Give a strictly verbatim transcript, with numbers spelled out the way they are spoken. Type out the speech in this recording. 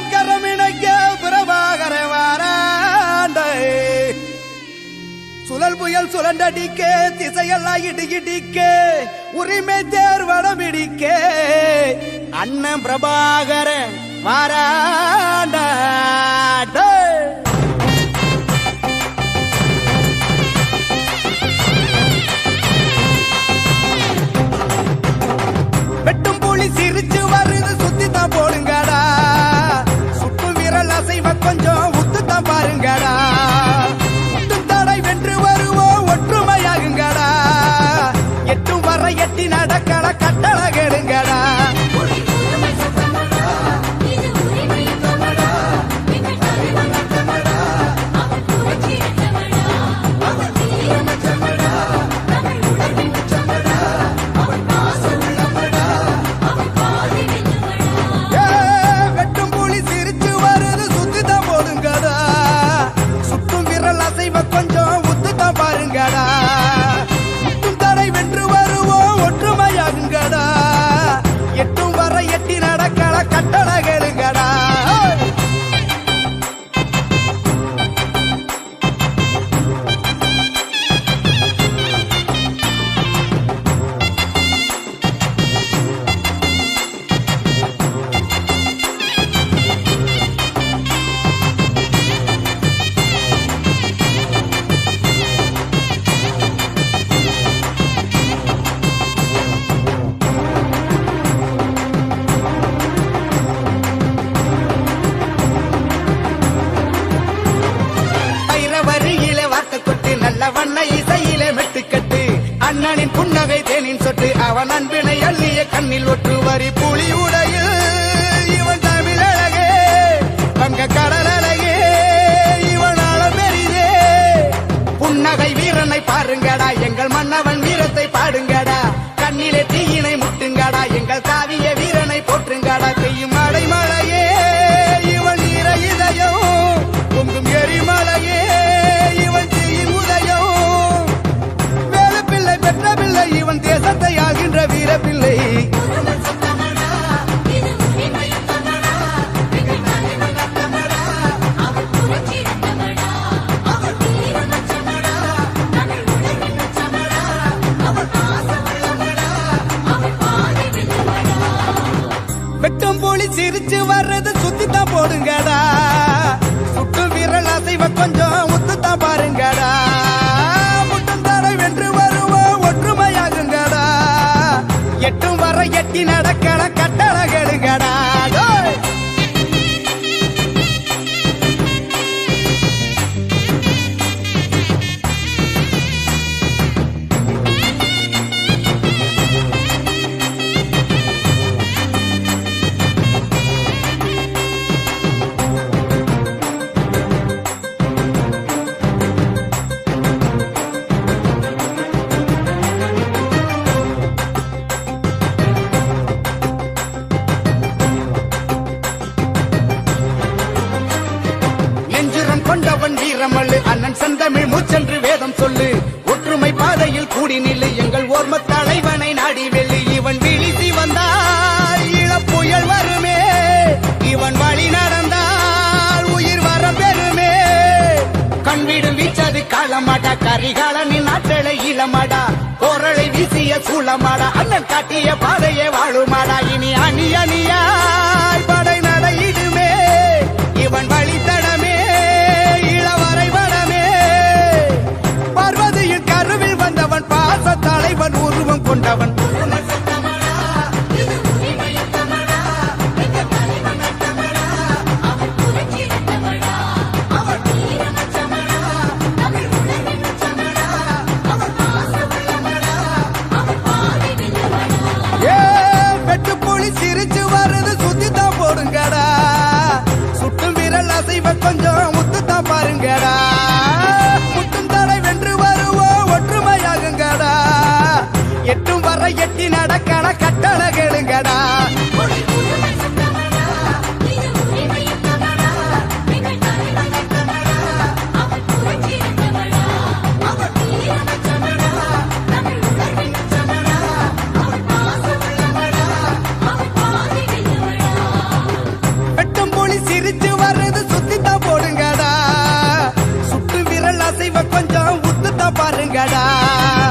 கரமிணைக்க பிரபாகர வாராண்டே சுழல் புயல் சுழண்டடிக்க திசையெல்லாம் இடி இடிக்க உரிமை தேர்வடம் இடிக்க அண்ணன் பிரபாகரன் வாராண்டே வெட்டும் புலி சிரிச்சு வருது சுத்தித்தான் போடுங்கடா சுட்டும் விரல் அசைவ கொஞ்சம் உத்துத்தான் பாருங்கடா முட்டும் தடை வென்று வருவோம் ஒற்றுமையாகுங்கடா எட்டும் வர எட்டி நடக்கட கட்டள கேளுங்கடா முட்டும் தடை வென்று வருவோம் ஒற்றுமையாகுங்கடா எட்டும் வர எட்டி நடக்கல கட்டள கேளுங்கடா வண்ண இசையிலே மெட்டுக்கட்டு அண்ணனின் புன்னகை தேனின் சொட்டு அவன் அன்பினை அள்ளிய கண்ணில் ஒற்று வரி புலி உடையில் இவன் தமிழ் அழகே வங்க கடல் அழகே இவன் அளபெரிதே புன்னகை வீரனை பாருங்கடா எங்கள் மன்னவன் வீரத்தை பாடுங்கடா கண்ணிலே தீயினை முட்டுங்கடா எங்கள் காவிய வீரனை போற்றுங்கடா பெய்யும் மழை மழையே இவன் ஈர இதயம் பொங்கும் எரிமலையே இவன் தீயின் உதயம் வேல பிள்ளை பெற்ற பிள்ளை இவன் தேசத்தை ஆகின்ற வீர பிள்ளை வெட்டும் போலி சிரிச்சு வர்றது சுத்தித்தான் போடுங்கடா சுட்டு விரல் அசைவ கொஞ்சம் உத்துத்தான் பாருங்கடா முட்டும் தடை வென்று வருவோம் ஒற்றுமையாகுங்கடா எட்டும் வர எட்டி நடக்கட கட்டள கேளுங்கடா கொண்டவன் வீரமல்லு அண்ணன் செந்தமிழ் மூச்சென்று வேதம் சொல்லு ஒற்றுமை பாதையில் கூடி நில்லு எங்கள் ஓர்ம தலைவனை நாடி வெள்ளி இவன் விழிசி வந்தால் இளப்புயல் வருமே இவன் வழி நடந்தால் உயிர் வர பெருமே கண்விடும் வீச்சது காலமாடா கரிகாலனின் ஆற்றலை இளமாடா கோரலை வீசிய சூளமாடா அண்ணன் காட்டிய பாதையே வாழுமாடா இனி அணி அணியாய் படை நடையிடுமே இவன் வழி தடமே பார்வதியின் கருவில் வந்தவன் பாச தலைவன் உருவம் கொண்டவன் வெட்டு புலி சிரிச்சு வருது சுத்தி அசைவ கொஞ்சம் உத்துத்தான் பாருங்கடா